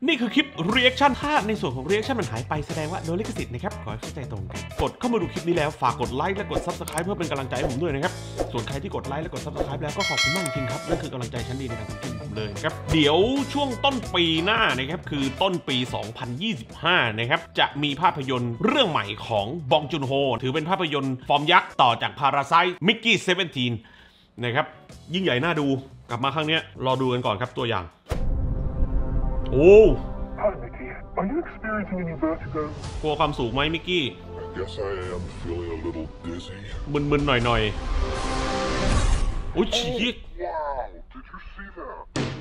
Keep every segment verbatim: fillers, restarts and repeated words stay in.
นี่คือคลิป reaction ถ้าในส่วนของ reaction มันหายไปแสดงว่าโดนลิขสิทธิ์นะครับขอให้เข้าใจตรงกันกดเข้ามาดูคลิปนี้แล้วฝากกดไลค์และกด Subscribe เพื่อเป็นกำลังใจให้ผมด้วยนะครับส่วนใครที่กดไลค์และกด Subscribe แล้วก็ขอบคุณมากจริงครับนั่นคือกำลังใจชั้นดีในการทำคลิปผมเลยครับเดี๋ยวช่วงต้นปีหน้านะครับคือต้นปี สองพันยี่สิบห้า นะครับจะมีภาพยนตร์เรื่องใหม่ของบองจุนโฮถือเป็นภาพยนตร์ฟอร์มยักษ์ต่อจาก Parasite Mickey สิบเจ็ด นะครับยิ่งใหญ่น่าดูกลับมาครั้งนี้รอดูกันก่อนครับตัวอย่างโอ้ Hi, Mickey. Are you experiencing any vertigo? กลัวความสูงไหมมิกกี้ I guess I am feeling a little dizzy. มึนๆหน่อยๆอุ้ยชี้ Wow! Did you see that?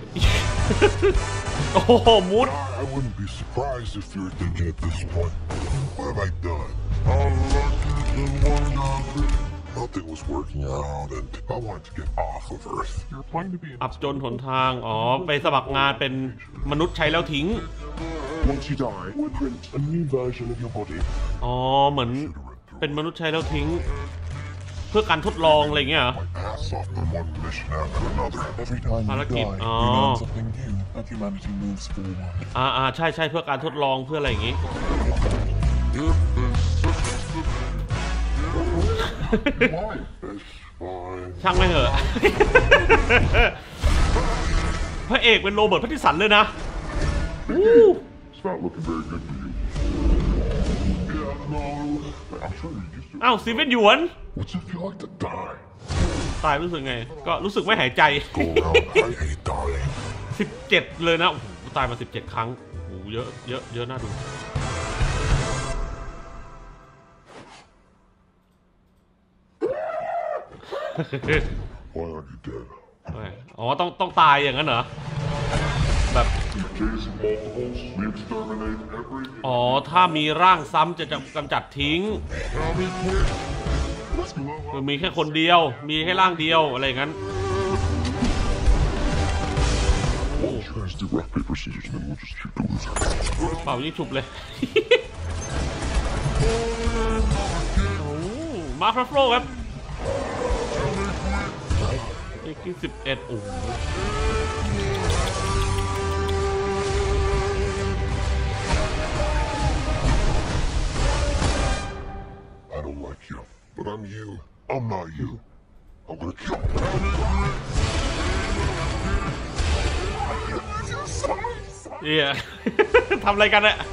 โอ้โหมุด I wouldn't be surprised if you're thinking at this point, what have I done? Unlucky and wonderful. Nothing was working out, and I wanted to get off of Earth. You're planning to be อับจนหนทางอ๋อไปสมัครงานเป็นมนุษย์ใช้แล้วทิ้ง Once you die, we'll print a new version of your body. อ๋อเหมือนเป็นมนุษย์ใช้แล้วทิ้งเพื่อการทดลองอะไรเงี้ยเหรอ My ass off on one mission after another. Every time you die, oh. you learn something new, and humanity moves forward. อ่าอ่าใช่ใช่เพื่อการทดลองเพื่ออะไรอย่างงี้ ช่างไม่เหอะพระเอกเป็นโรเบิร์ต แพตตินสันเลยนะอ้าวซีเว่นหยวนตายรู้สึกไงก็รู้สึกไม่หายใจสิบเจ็ดเลยนะโอ้โหตายมาสิบเจ็ดครั้งโอ้โหเยอะเยอะเยอะน่าดูอ๋อต้องต้องตายอย่างนั้นเหรอแบบอ๋อถ้ามีร่างซ้ำจะจะกำจัดทิ้งคือมีแค่คนเดียวมีแค่ร่างเดียวอะไรอย่างนั้นเปล่ายิ่งฉุบเลยมาร์ค รัฟโฟครับนี่คือสิบเอ็ดโอ้โห But I'm you. I'm not you. I'm gonna kill you. เฮียทำอะไรกันเนี่ย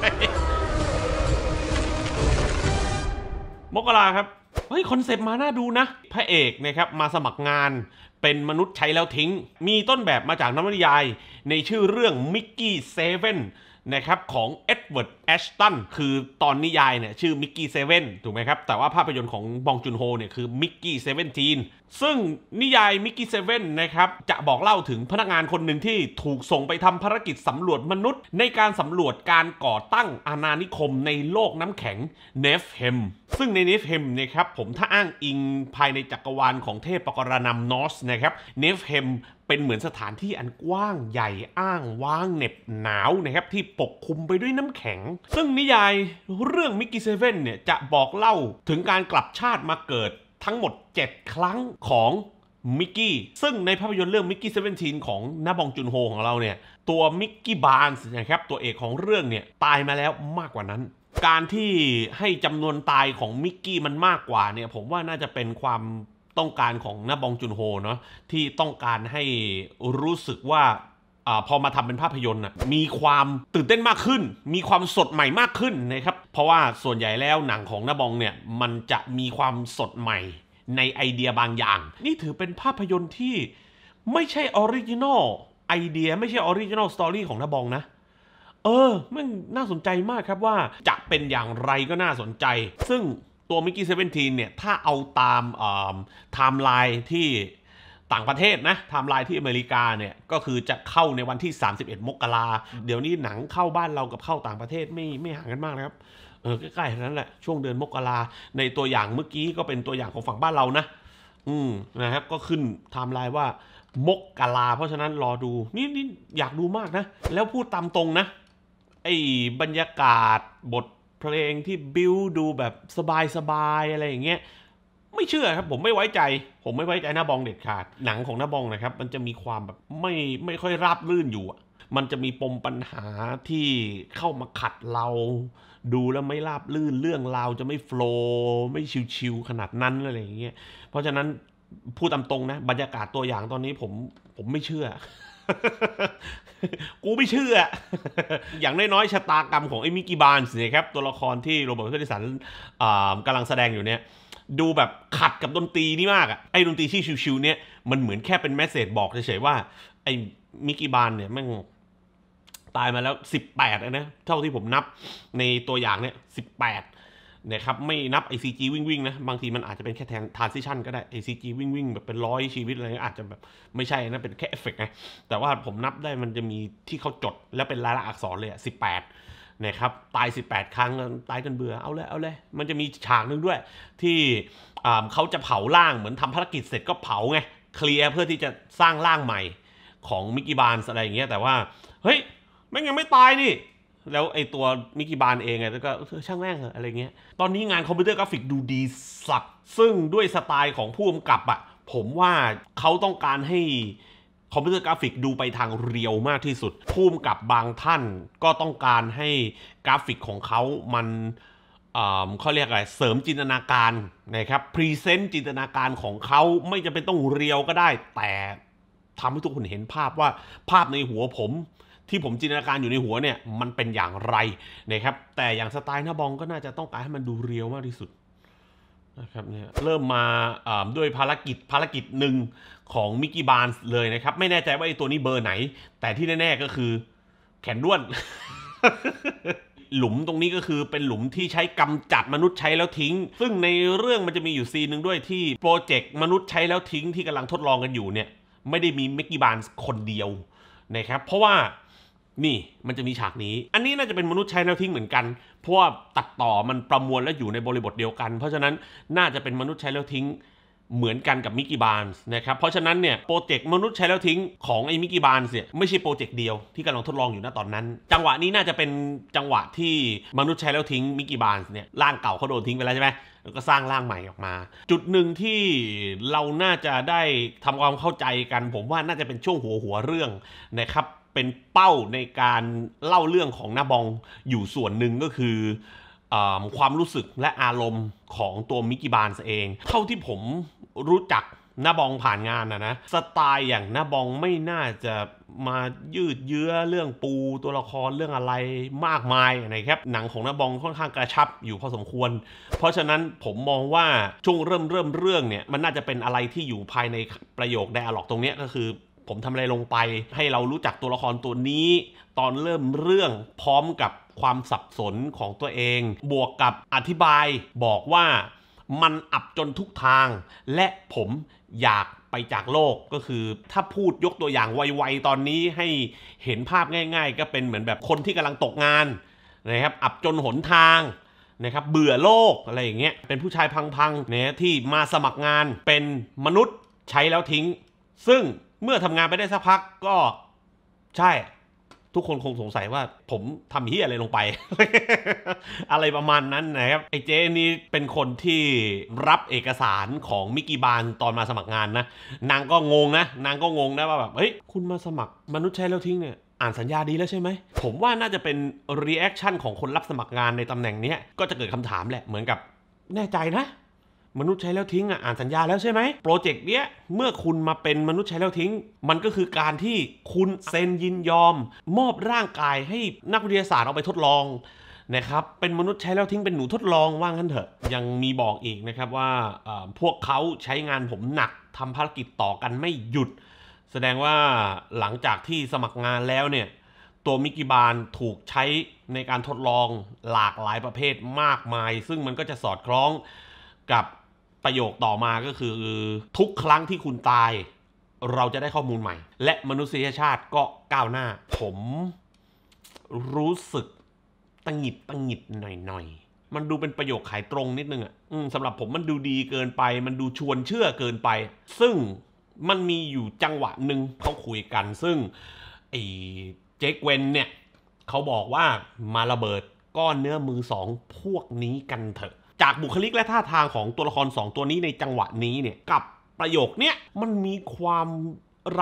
มกราครับเฮ้ยคอนเซปต์มาน่าดูนะพระเอกนะครับมาสมัครงานเป็นมนุษย์ใช้แล้วทิ้งมีต้นแบบมาจากนวนิยายในชื่อเรื่องมิกกี้เซเว่นนะครับของเอ็ดเวิร์ดแอชตันคือตอนนิยายเนี่ยชื่อมิกกี้เซเว่นถูกไหมครับแต่ว่าภาพยนตร์ของบองจุนโฮเนี่ยคือมิกกี้เซเว่นทีนซึ่งนิยายมิกกี้เซเว่นนะครับจะบอกเล่าถึงพนักงานคนหนึ่งที่ถูกส่งไปทำภารกิจสำรวจมนุษย์ในการสำรวจการก่อตั้งอาณานิคมในโลกน้ำแข็งเนฟเฮมซึ่งในเนฟเฮมนะครับผมถ้าอ้างอิงภายในจักรวาลของเทพปกรณำนอสนะครับเนฟเฮมเป็นเหมือนสถานที่อันกว้างใหญ่อ้างว้างเหน็บหนาวนะครับที่ปกคลุมไปด้วยน้ำแข็งซึ่งนิยายเรื่องมิกกี้เซเว่นเนี่ยจะบอกเล่าถึงการกลับชาติมาเกิดทั้งหมดเจ็ดครั้งของมิกกี้ซึ่งในภาพยนตร์เรื่องมิกกี้เซเว่นทีนของนาบองจุนโฮของเราเนี่ยตัวมิกกี้บาร์นส์นะครับตัวเอกของเรื่องเนี่ยตายมาแล้วมากกว่านั้นการที่ให้จำนวนตายของมิกกี้มันมากกว่าเนี่ยผมว่าน่าจะเป็นความต้องการของนาบองจุนโฮเนาะที่ต้องการให้รู้สึกว่าอพอมาทำเป็นภาพยนตร์มีความตื่นเต้นมากขึ้นมีความสดใหม่มากขึ้นนะครับเพราะว่าส่วนใหญ่แล้วหนังของนาบองเนี่ยมันจะมีความสดใหม่ในไอเดียบางอย่างนี่ถือเป็นภาพยนตร์ที่ไม่ใช่ออริจินอลไอเดียไม่ใช่ออริจินอลสตอรี่ของนาบองนะเออมันน่าสนใจมากครับว่าจะเป็นอย่างไรก็น่าสนใจซึ่งตัวมิกกี้เซเว่นทีนเนี่ยถ้าเอาตามไทม์ไลน์ที่ต่างประเทศนะไทม์ไลน์ที่อเมริกาเนี่ยก็คือจะเข้าในวันที่สามสิบเอ็ดมกราเดี๋ยวนี้หนังเข้าบ้านเรากับเข้าต่างประเทศไม่ไม่ห่างกันมากนะครับเออใกล้ๆนั้นแหละช่วงเดือนมกราในตัวอย่างเมื่อกี้ก็เป็นตัวอย่างของฝั่งบ้านเรานะอืมนะครับก็ขึ้นไทม์ไลน์ว่ามกราเพราะฉะนั้นรอดูนี่นี่อยากดูมากนะแล้วพูดตามตรงนะไอ้บรรยากาศบทเพลงที่บิวดูแบบสบายๆอะไรอย่างเงี้ยไม่เชื่อครับผมไม่ไว้ใจผมไม่ไว้ใจนาบองเด็ดขาดหนังของนาบองนะครับมันจะมีความแบบไม่ไม่ค่อยราบรื่นอยู่มันจะมีปมปัญหาที่เข้ามาขัดเราดูแล้วไม่ราบลื่นเรื่องราวจะไม่โฟล์ไม่ชิวๆขนาดนั้นอะไรอย่างเงี้ยเพราะฉะนั้นพูดตามตรงนะบรรยากาศตัวอย่างตอนนี้ผมผมไม่เชื่อ กูไม่เชื่อ อย่างน้อยๆชะตากรรมของไอ้มิกกี้บาร์นส์เนี่ยครับตัวละครที่โรเบิร์ต แพตตินสันกำลังแสดงอยู่เนี่ยดูแบบขัดกับดนตรีนี่มากอะไอ้ดนตรีที่ชิวๆเนี่ยมันเหมือนแค่เป็นแมสเสจบอกเฉยๆว่าไอ้มิกกี้บาร์นเนี่ยแม่งตายมาแล้วสิบแปดนะเท่าที่ผมนับในตัวอย่างเนี่ยสิบแปดนะครับไม่นับ ไอ ซี จี วิ่งวิ่งนะบางทีมันอาจจะเป็นแค่แทน transition ก็ได้ ไอ ซี จี วิ่งวิ่งแบบเป็นร้อยชีวิตอะไรอาจจะแบบไม่ใช่นะเป็นแค่เอฟเฟกต์ไงแต่ว่าผมนับได้มันจะมีที่เขาจดแล้วเป็นลายลักษณ์อักษรเลยสิบแปดนะครับตายสิบแปดครั้งตายกันเบื่อเอาเลยเอาเลยมันจะมีฉากนึงด้วยที่เขาจะเผาร่างเหมือนทำภารกิจเสร็จก็เผาไงเคลียร์เพื่อที่จะสร้างร่างใหม่ของมิกกี้บาร์นส์อะไรอย่างเงี้ยแต่ว่าเฮ้ยแม่งยังไม่ตายนี่แล้วไอตัวมิกกี้บาร์นเองไงแล้วก็ช่างแม่งเหรออะไรเงี้ยตอนนี้งานคอมพิวเตอร์กราฟิกดูดีสัสซึ่งด้วยสไตล์ของผู้กำกับอะผมว่าเขาต้องการให้คอมพิวเตอร์กราฟิกดูไปทางเรียวมากที่สุดผู้กำกับบางท่านก็ต้องการให้กราฟิกของเขามันเขาเรียกอะไรเสริมจินตนาการนะครับพรีเซนต์จินตนาการของเขาไม่จำเป็นต้องเรียวก็ได้แต่ทำให้ทุกคนเห็นภาพว่าภาพในหัวผมที่ผมจินตนาการอยู่ในหัวเนี่ยมันเป็นอย่างไรนะครับแต่อย่างสไตล์หน้าบองก็น่าจะต้องการให้มันดูเรียวมากที่สุดนะครับเนี่ยเริ่มมาด้วยภารกิจภารกิจหนึ่งของมิกกี้บาร์นส์เลยนะครับไม่แน่ใจว่าไอ้ตัวนี้เบอร์ไหนแต่ที่แน่ๆก็คือแขนด้วน หลุมตรงนี้ก็คือเป็นหลุมที่ใช้กำจัดมนุษย์ใช้แล้วทิ้งซึ่งในเรื่องมันจะมีอยู่ซีนหนึ่งด้วยที่โปรเจกต์มนุษย์ใช้แล้วทิ้งที่กำลังทดลองกันอยู่เนี่ยไม่ได้มีมิกกี้บาร์นส์คนเดียวนะครับเพราะว่านี่มันจะมีฉากนี้อันนี้น่าจะเป็นมนุษย์ใช้แล้วทิ้งเหมือนกันเพราะว่าตัดต่อมันประมวลและอยู่ในบริบทเดียวกันเพราะฉะนั้นน่าจะเป็นมนุษย์ใช้แล้วทิ้งเหมือนกันกับมิกกี้บาร์นส์นะครับเพราะฉะนั้นเนี่ยโปรเจกต์มนุษย์ใช้แล้วทิ้งของไอ้มิกกี้บาร์นส์เนี่ยไม่ใช่โปรเจกต์เดียวที่กำลังทดลองอยู่ณตอนนั้นจังหวะนี้น่าจะเป็นจังหวะที่มนุษย์ใช้แล้วทิ้งมิกกี้บาร์นส์เนี่ยร่างเก่าเขาโดนทิ้งไปแล้วใช่ไหมแล้วก็สร้างร่างใหม่ออกมาจุดหนึ่งที่เราน่าจะได้ทำความเข้าใจกันผมว่าน่าจะเป็นช่วงหัวหัวเรื่องนะครับเป็นเป้าในการเล่าเรื่องของนาบองอยู่ส่วนหนึ่งก็คือความรู้สึกและอารมณ์ของตัวมิกกี้บาร์นส์เองเท่าที่ผมรู้จักนาบองผ่านงานนะนะสไตล์อย่างนาบองไม่น่าจะมายืดเยื้อเรื่องปูตัวละครเรื่องอะไรมากมายนะครับหนังของนาบองค่อนข้างกระชับอยู่พอสมควรเพราะฉะนั้นผมมองว่าช่วงเริ่มเริ่มเรื่องเนี่ยมันน่าจะเป็นอะไรที่อยู่ภายในประโยคไดอะล็อกตรงนี้ก็คือผมทำอะไรลงไปให้เรารู้จักตัวละครตัวนี้ตอนเริ่มเรื่องพร้อมกับความสับสนของตัวเองบวกกับอธิบายบอกว่ามันอับจนทุกทางและผมอยากไปจากโลกก็คือถ้าพูดยกตัวอย่างไวๆตอนนี้ให้เห็นภาพง่ายๆก็เป็นเหมือนแบบคนที่กำลังตกงานนะครับอับจนหนทางนะครับเบื่อโลกอะไรอย่างเงี้ยเป็นผู้ชายพังๆเนี่ยที่มาสมัครงานเป็นมนุษย์ใช้แล้วทิ้งซึ่งเมื่อทำงานไปได้สักพักก็ใช่ทุกคนคงสงสัยว่าผมทำเหี้ยอะไรลงไป อะไรประมาณนั้นนะครับไอ้เจนี่เป็นคนที่รับเอกสารของมิกกี้บาร์นส์ตอนมาสมัครงานนะนางก็งงนะนางก็งงนะว่าแบบเฮ้ยคุณมาสมัครมนุษย์ใช้แล้วทิ้งเนี่ยอ่านสัญญาดีแล้วใช่ไหมผมว่าน่าจะเป็นรีแอคชั่นของคนรับสมัครงานในตำแหน่งนี้ก็จะเกิดคำถามแหละเหมือนกับแน่ใจนะมนุษย์ใช้แล้วทิ้งอ่ะอ่านสัญญาแล้วใช่ไหมโปรเจกต์เนี้ยเมื่อคุณมาเป็นมนุษย์ใช้แล้วทิ้งมันก็คือการที่คุณเซ็นยินยอมมอบร่างกายให้นักวิทยาศาสตร์เอาไปทดลองนะครับเป็นมนุษย์ใช้แล้วทิ้งเป็นหนูทดลองว่างั้นเถอะยังมีบอกอีกนะครับว่าพวกเขาใช้งานผมหนักทำภารกิจต่อกันไม่หยุดแสดงว่าหลังจากที่สมัครงานแล้วเนี่ยตัวมิกกี้บาร์นส์ถูกใช้ในการทดลองหลากหลายประเภทมากมายซึ่งมันก็จะสอดคล้องกับประโยคต่อมาก็คือทุกครั้งที่คุณตายเราจะได้ข้อมูลใหม่และมนุษยชาติก็ก้าวหน้าผมรู้สึกตังหงิดตังหงิดหน่อยๆมันดูเป็นประโยคขายตรงนิดนึงอ่ะสำหรับผมมันดูดีเกินไปมันดูชวนเชื่อเกินไปซึ่งมันมีอยู่จังหวะหนึ่งเขาคุยกันซึ่งไอ้เจคเวนเนี่ยเขาบอกว่ามาระเบิดก้อนเนื้อมือสองพวกนี้กันเถอะจากบุคลิกและท่าทางของตัวละครสองตัวนี้ในจังหวะนี้เนี่ยกับประโยคเนี้ยมันมีความรัง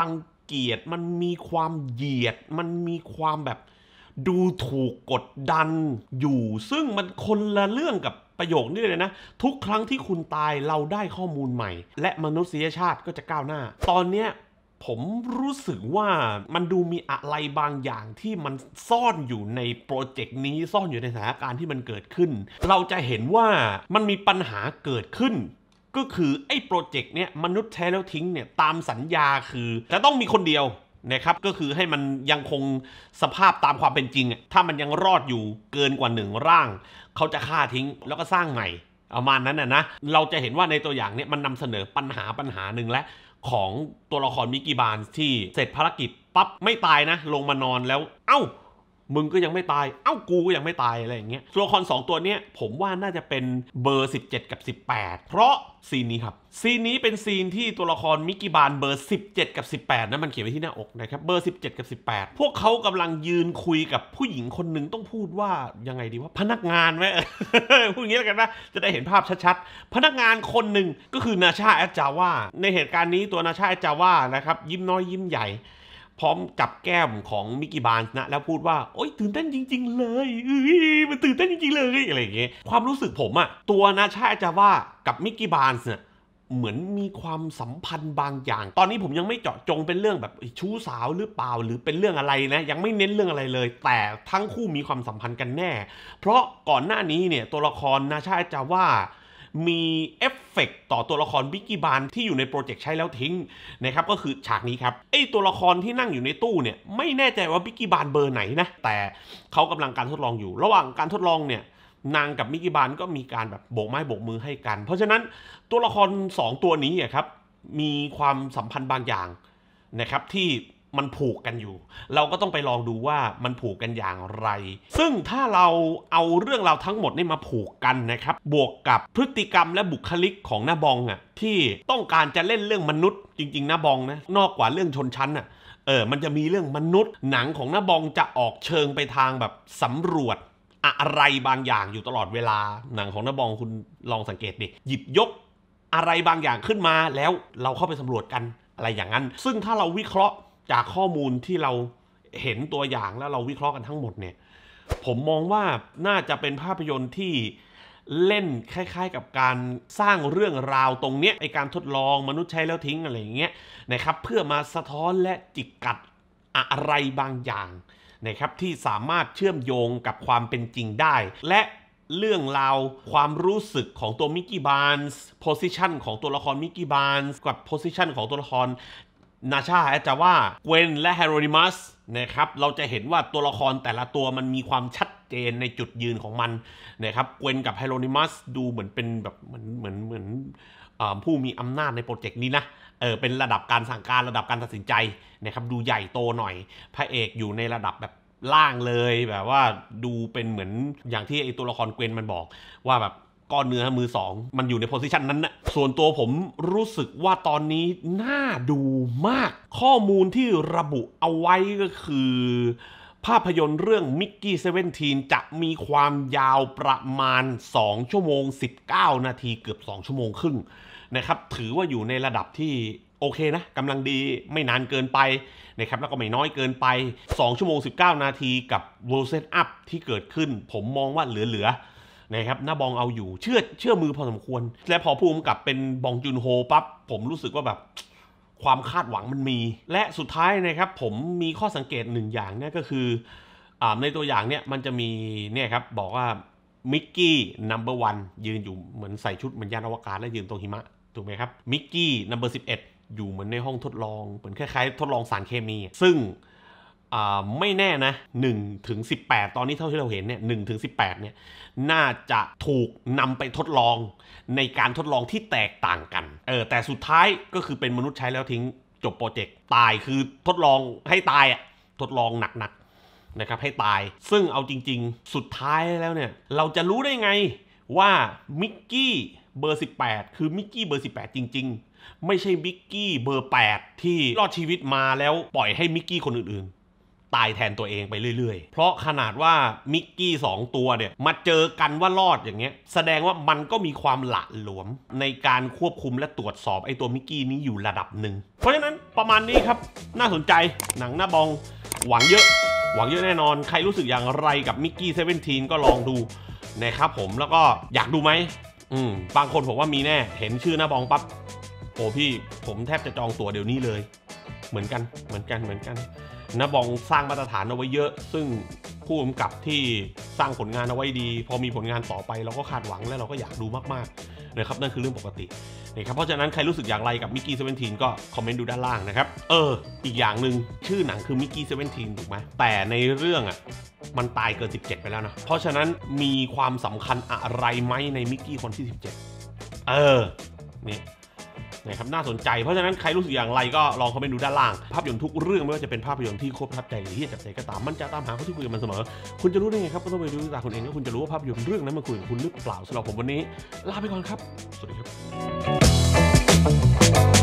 เกียรติมันมีความเหยียดมันมีความแบบดูถูกกดดันอยู่ซึ่งมันคนละเรื่องกับประโยคนี้เลยนะทุกครั้งที่คุณตายเราได้ข้อมูลใหม่และมนุษยชาติก็จะก้าวหน้าตอนเนี้ยผมรู้สึกว่ามันดูมีอะไรบางอย่างที่มันซ่อนอยู่ในโปรเจกต์นี้ซ่อนอยู่ในสถานการณ์ที่มันเกิดขึ้นเราจะเห็นว่ามันมีปัญหาเกิดขึ้นก็คือไอ้โปรเจกต์เนี้ยมนุษย์ใช้แล้วทิ้งเนี่ยตามสัญญาคือจะต้องมีคนเดียวนะครับก็คือให้มันยังคงสภาพตามความเป็นจริงถ้ามันยังรอดอยู่เกินกว่าหนึ่งร่างเขาจะฆ่าทิ้งแล้วก็สร้างใหม่ประมาณนั้นนะนะเราจะเห็นว่าในตัวอย่างเนี้ยมันนำเสนอปัญหาปัญหาหนึ่งและของตัวละครมิกกี้บาร์นส์ที่เสร็จภารกิจปั๊บไม่ตายนะลงมานอนแล้วเอ้ามึงก็ยังไม่ตายเอ้ากูก็ยังไม่ตายอะไรอย่างเงี้ยตัวละครสองตัวเนี้ยผมว่าน่าจะเป็นเบอร์สิบเจ็ดกับสิบแปดเพราะซีนนี้ครับซีนนี้เป็นซีนที่ตัวละครมิกกี้บาร์นเบอร์สิบเจ็ดกับสิบแปดนะมันเขียนไว้ที่หน้าอกนะครับเบอร์สิบเจ็ดกับสิบแปดพวกเขากำลังยืนคุยกับผู้หญิงคนหนึ่งต้องพูดว่ายังไงดีว่าพนักงานไหม พูดอย่างนี้แล้วกันนะจะได้เห็นภาพชัดๆพนักงานคนหนึ่งก็คือนาชาแอดจาว่าในเหตุการณ์นี้ตัวนาชาแอดจาว่านะครับยิ้มน้อยยิ้มใหญ่พร้อมจับแก้มของมิกกี้บาร์นส์นะแล้วพูดว่าโอ๊ยตื่นเต้นจริงๆเลยมันตื่นเต้นจริงๆเลยอะไรอย่างเงี้ยความรู้สึกผมอะตัวนาชาแอดจาว่ากับมิกกี้บาร์นส์เนี่ยเหมือนมีความสัมพันธ์บางอย่างตอนนี้ผมยังไม่เจาะจงเป็นเรื่องแบบชู้สาวหรือเปล่าหรือเป็นเรื่องอะไรนะยังไม่เน้นเรื่องอะไรเลยแต่ทั้งคู่มีความสัมพันธ์กันแน่เพราะก่อนหน้านี้เนี่ยตัวละครนาชาแอดจาว่ามีเอฟเฟกต์ต่อตัวละครมิกกี้บาร์นส์ที่อยู่ในโปรเจกต์ใช้แล้วทิ้งนะครับก็คือฉากนี้ครับไอตัวละครที่นั่งอยู่ในตู้เนี่ยไม่แน่ใจว่ามิกกี้บาร์นส์เบอร์ไหนนะแต่เขากำลังการทดลองอยู่ระหว่างการทดลองเนี่ยนางกับมิกกี้บาร์นส์ก็มีการแบบโบกไม้โบกมือให้กันเพราะฉะนั้นตัวละครสองตัวนี้อ่ะครับมีความสัมพันธ์บางอย่างนะครับที่มันผูกกันอยู่เราก็ต้องไปลองดูว่ามันผูกกันอย่างไรซึ่งถ้าเราเอาเรื่องราวทั้งหมดนี่มาผูกกันนะครับบวกกับพฤติกรรมและบุคลิกของน้าบองอ่ะที่ต้องการจะเล่นเรื่องมนุษย์จริงๆน้าบองนะนอกกว่าเรื่องชนชั้นอ่ะเออมันจะมีเรื่องมนุษย์หนังของน้าบองจะออกเชิงไปทางแบบสำรวจอะไรบางอย่างอยู่ตลอดเวลาหนังของน้าบองคุณลองสังเกตดิหยิบยกอะไรบางอย่างขึ้นมาแล้วเราเข้าไปสำรวจกันอะไรอย่างนั้นซึ่งถ้าเราวิเคราะห์จากข้อมูลที่เราเห็นตัวอย่างแล้วเราวิเคราะห์กันทั้งหมดเนี่ยผมมองว่าน่าจะเป็นภาพยนตร์ที่เล่นคล้ายๆกับการสร้างเรื่องราวตรงเนี้ยไอการทดลองมนุษย์ใช้แล้วทิ้งอะไรอย่างเงี้ยนะครับเพื่อมาสะท้อนและจิกกัดอะไรบางอย่างนะครับที่สามารถเชื่อมโยงกับความเป็นจริงได้และเรื่องราวความรู้สึกของตัวมิกกี้บาร์นส์โพสิชันของตัวละครมิกกี้บาร์นส์กับโพสิชันของตัวละครนาชาแอดจาว่าเกวนและเฮโรนิมัสนะครับเราจะเห็นว่าตัวละครแต่ละตัวมันมีความชัดเจนในจุดยืนของมันนะครับเกวนกับเฮโรนิมัสดูเหมือนเป็นแบบเหมือนเหมือนเหมือนผู้มีอำนาจในโปรเจกต์นี้นะเออเป็นระดับการสั่งการระดับการตัดสินใจนะครับดูใหญ่โตหน่อยพระเอกอยู่ในระดับแบบล่างเลยแบบว่าดูเป็นเหมือนอย่างที่ไอตัวละครเกวนมันบอกว่าแบบก้อนเนื้อมือสองมันอยู่ในโพสิชันนั้นนะส่วนตัวผมรู้สึกว่าตอนนี้น่าดูมากข้อมูลที่ระบุเอาไว้ก็คือภาพยนตร์เรื่อง Mickey สิบเจ็ด จะมีความยาวประมาณสองชั่วโมงสิบเก้านาทีเกือบสองชั่วโมงครึ่งนะครับถือว่าอยู่ในระดับที่โอเคนะกำลังดีไม่นานเกินไปนะครับแล้วก็ไม่น้อยเกินไปสองชั่วโมงสิบเก้านาทีกับ World Set Up ที่เกิดขึ้นผมมองว่าเหลือๆนะครับน้าบองเอาอยู่เชื่อเชื่อมือพอสมควรและพอภูมิกับเป็นบองจุนโฮปั๊บผมรู้สึกว่าแบบความคาดหวังมันมีและสุดท้ายนะครับผมมีข้อสังเกตหนึ่งอย่างเนี่ยก็คืออ่าในตัวอย่างเนี่ยมันจะมีเนี่ยครับบอกว่ามิกกี้นัมเบอร์วันยืนอยู่เหมือนใส่ชุดเหมือนยานอวกาศและยืนตรงหิมะถูกไหมครับมิกกี้นัมเบอร์สิบเอ็ดอยู่เหมือนในห้องทดลองเหมือนคล้ายๆทดลองสารเคมีซึ่งไม่แน่นะหนึ่งถึงสิบแปดตอนนี้เท่าที่เราเห็นเนี่ยหนึ่งถึงสิบแปดเนี่ยน่าจะถูกนำไปทดลองในการทดลองที่แตกต่างกันเออแต่สุดท้ายก็คือเป็นมนุษย์ใช้แล้วทิ้งจบโปรเจกต์ตายคือทดลองให้ตายอ่ะทดลองหนักๆนะครับให้ตายซึ่งเอาจริงๆสุดท้ายแล้วเนี่ยเราจะรู้ได้ไงว่ามิกกี้เบอร์สิบแปดคือมิกกี้เบอร์สิบแปดจริงๆไม่ใช่มิกกี้เบอร์แปดที่รอดชีวิตมาแล้วปล่อยให้มิกกี้คนอื่นๆตายแทนตัวเองไปเรื่อยๆเพราะขนาดว่ามิกกี้สองตัวเนี่ยมาเจอกันว่ารอดอย่างเงี้ยแสดงว่ามันก็มีความหละหลวมในการควบคุมและตรวจสอบไอ้ตัวมิกกี้นี้อยู่ระดับหนึ่งเพราะฉะนั้นประมาณนี้ครับน่าสนใจหนังหน้าบองหวังเยอะหวังเยอะแน่นอนใครรู้สึกอย่างไรกับมิกกี้เซเว่นทีนก็ลองดูนะครับผมแล้วก็อยากดูไหมอืมบางคนผมว่ามีแน่เห็นชื่อหน้าบองปั๊บโอ้พี่ผมแทบจะจองตั๋วเดี๋ยวนี้เลยเหมือนกันเหมือนกันเหมือนกันหน้าบองสร้างมาตรฐานเอาไว้เยอะซึ่งผู้กำกับที่สร้างผลงานเอาไว้ดีพอมีผลงานต่อไปเราก็คาดหวังและเราก็อยากดูมากๆนะครับนั่นคือเรื่องปกตินะครับเพราะฉะนั้นใครรู้สึกอย่างไรกับมิกกี้เซเว่นทีนก็คอมเมนต์ดูด้านล่างนะครับเอออีกอย่างหนึ่งชื่อหนังคือมิกกี้เซเว่นทีนถูกไหมแต่ในเรื่องอ่ะมันตายเกินสิบเจ็ดไปแล้วนะเพราะฉะนั้นมีความสำคัญอะไรไหมในมิกกี้คนที่สิบเจ็ดเออนี่นะครับน่าสนใจเพราะฉะนั้นใครรู้สึกอย่างไรก็ลองคอมเมนต์ดูด้านล่างภาพยนตร์ทุกเรื่องไม่ว่าจะเป็นภาพยนตร์ที่โคตรประทับใจหรือที่จับใจก็ตามมันจะตามหาคนที่คุยกับมันเสมอคุณจะรู้ได้ไงครับก็ต้องไปดูจากคนเองแล้วคุณจะรู้ว่าภาพยนตร์เรื่องนั้นมันคุยกับคุณหรือเปล่าสำหรับผมวันนี้ลาไปก่อนครับสวัสดีครับ